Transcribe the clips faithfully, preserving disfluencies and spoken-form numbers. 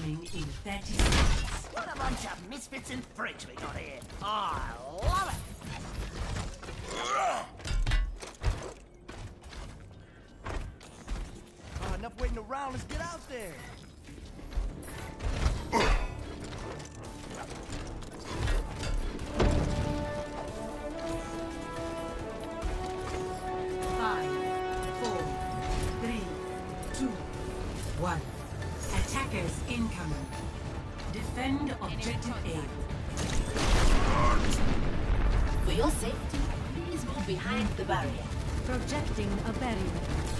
incoming in thirty seconds. What a bunch of misfits and freaks we got here. I love it. Oh, enough waiting around. Let's get out there. Five, four, three, two, one. Attackers incoming. Defend objective A. For your safety, please move behind the barrier. Projecting a barrier.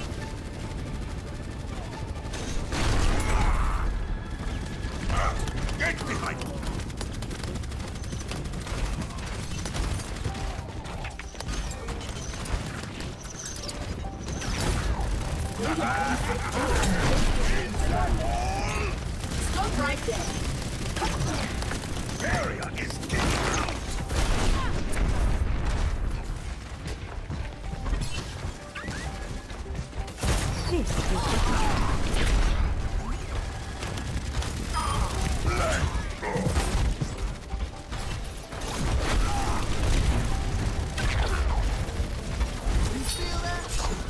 Get behind me! Stop right there. Barrier is getting out! This is the Let go! You feel that?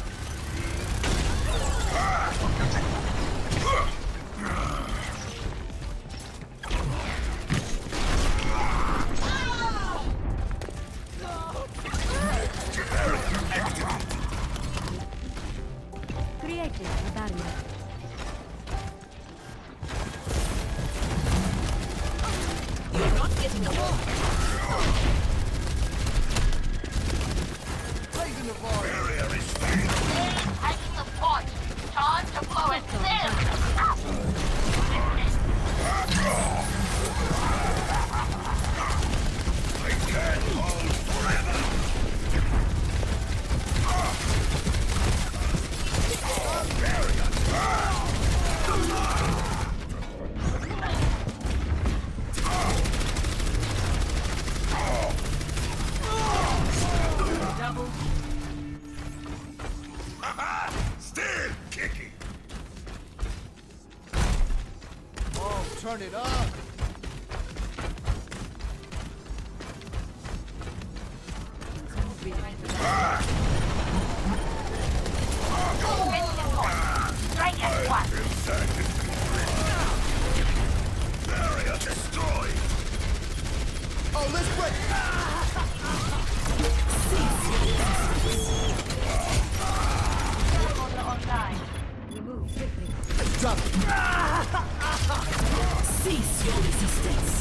creating a barrier. You're not getting away. Blazing the bar. Barrier is failing! Taking the point. Time to blow it down. I can't hold forever! Double. Still kicking! Oh, turn it up. Straight at one. Barrier destroyed! Oh, let's break. Remove quickly. Drop it. Cease your resistance.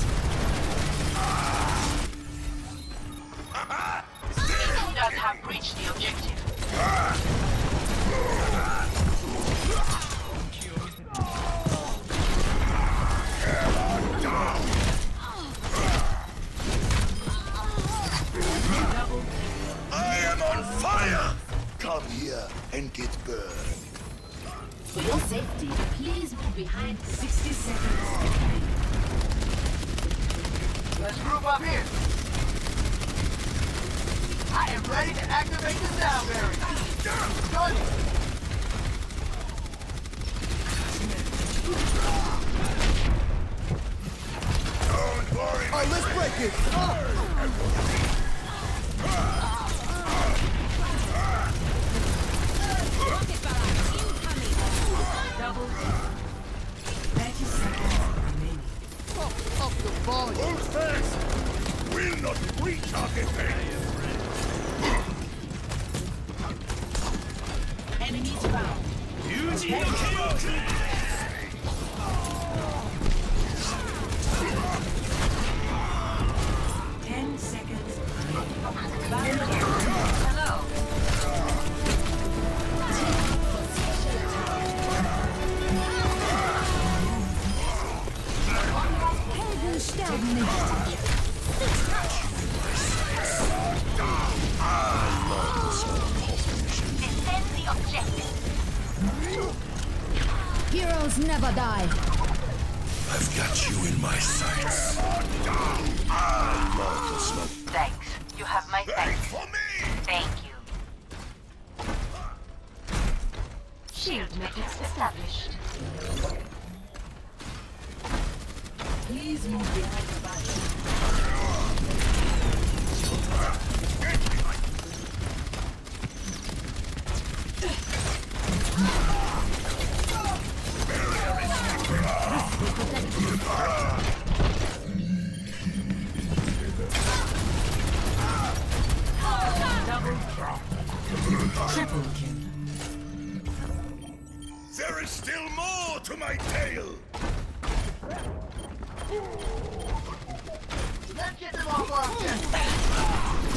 Defenders have breached the objective. I am on fire! Come here and get burned. For your safety, please move behind the sixty seconds. Let's group up here. I am ready to activate the sound barrier. Join me. Don't worry! Oh, let's break it. Oh. Double. thirty seconds remaining. Up, up the volume. Hold fast! Will not reach our defense! enemies found. Ten seconds. Hello. Helden sterben nicht. Defend the objective. Heroes never die. I've got you in my sights. Thanks. You have my thanks. For me! Thank you. Shield matrix established. Please move behind the barrier. Triple kill. There is still more to my tale. Let's get them all worked in.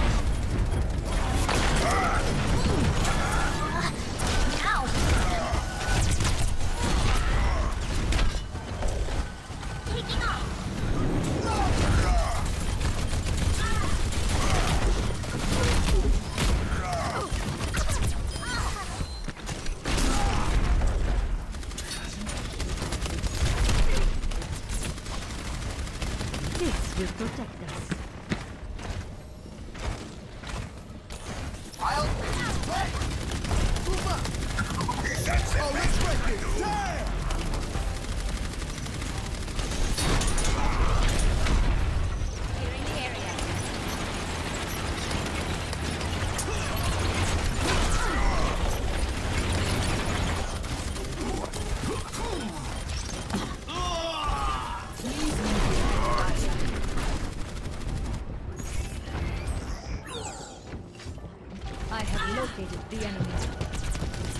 Taking off. This will protect us. I'll... Wait! Move up! That's Oh, let's break it! Damn! Clearing the area. I have located the enemy.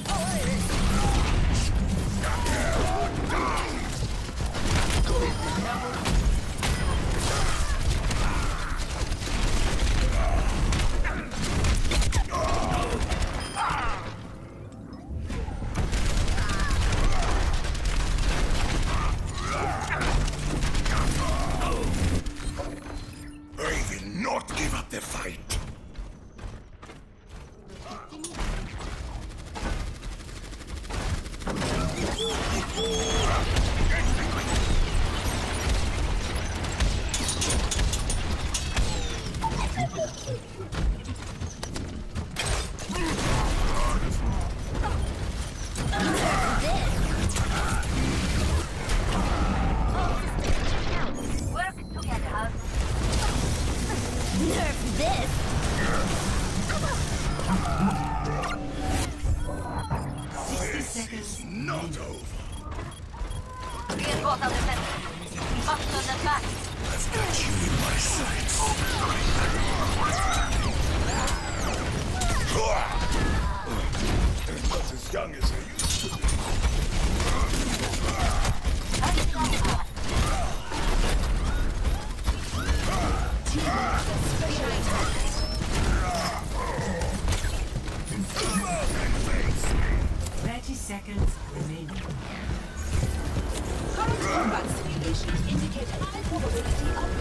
I will not give up the fight. Work together. Nerf this. Sixty seconds. Not over. Reinforce our defense. Faster than that. I've got you in my sights. They're not as young as they used to be. Thirty seconds remaining. Current combat simulations indicate high probability of...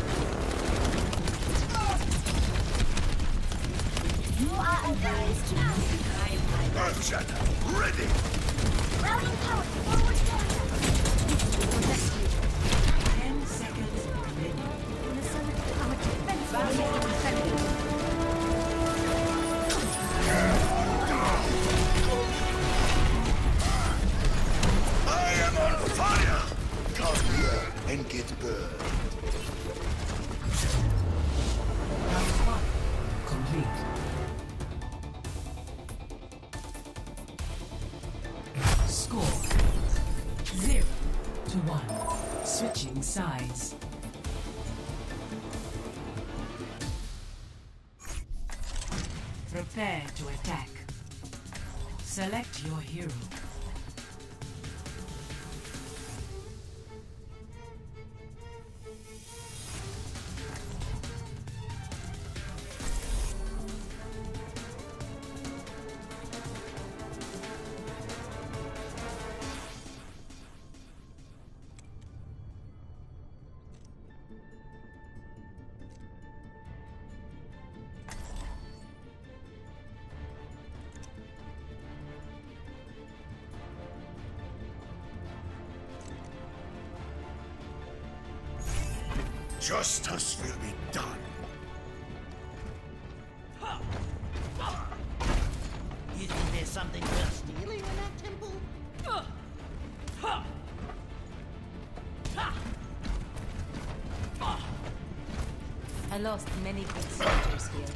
You are advised to move behind my back. Earthshatter, ready! Rallying power. Forward Ten seconds remaining. Our defense barrier is defended. I am on fire! Come here and get burned. Round one. Complete. Score. Zero to one. Switching sides. Prepare to attack. Select your hero. Justice will be done. Isn't there something worth stealing in that temple? I lost many good soldiers here.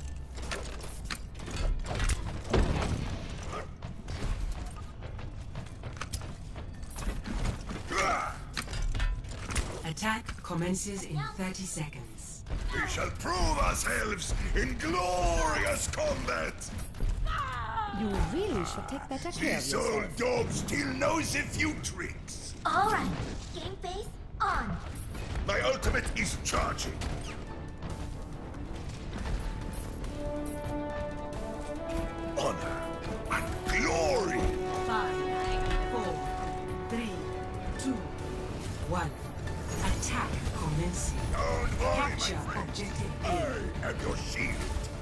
Attack commences in thirty seconds. We shall prove ourselves in glorious combat! You really should take better care of This old yourself. dog still knows a few tricks. All right, game face on. My ultimate is charging. Honor and glory! Five, four, three, two, one. Attack commencing. Don't worry, Capture my friend. objective A. I am your shield.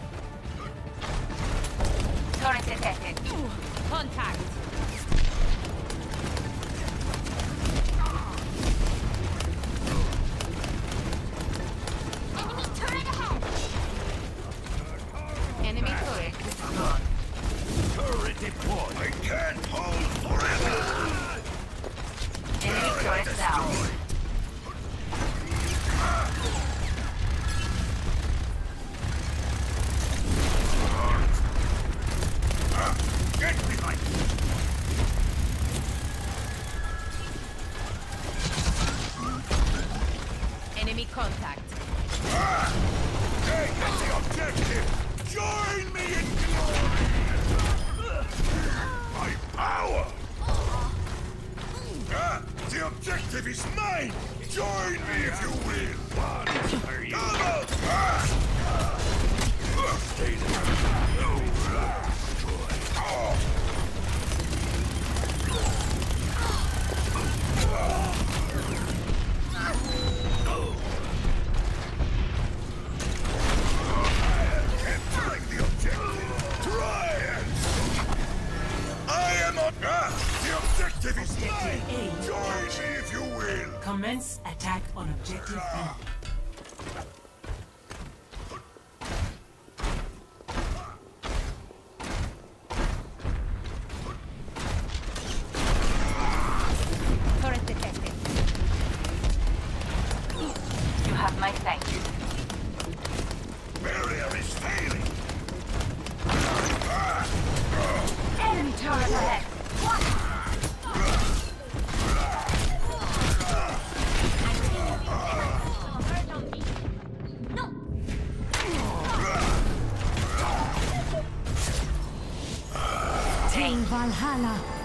Turret detected. Contact! Enemy turret ahead. Enemy turret is gone. Turret deployed. I can't hold forever. Enemy turret down. Get behind me. Enemy contact. Hey, get the objective. Join me in glory. My power. Ah, the objective is mine. Join me if you will. One. Come out. Ah. Stay there. No. Oh. Capturing the objective. Try it. I am on. Ah, the objective is mine. A. Join me if you will. Commence attack on objective B. Turret detected. You have my thanks. Barrier is failing. Enemy turret ahead. No. Tame Valhalla.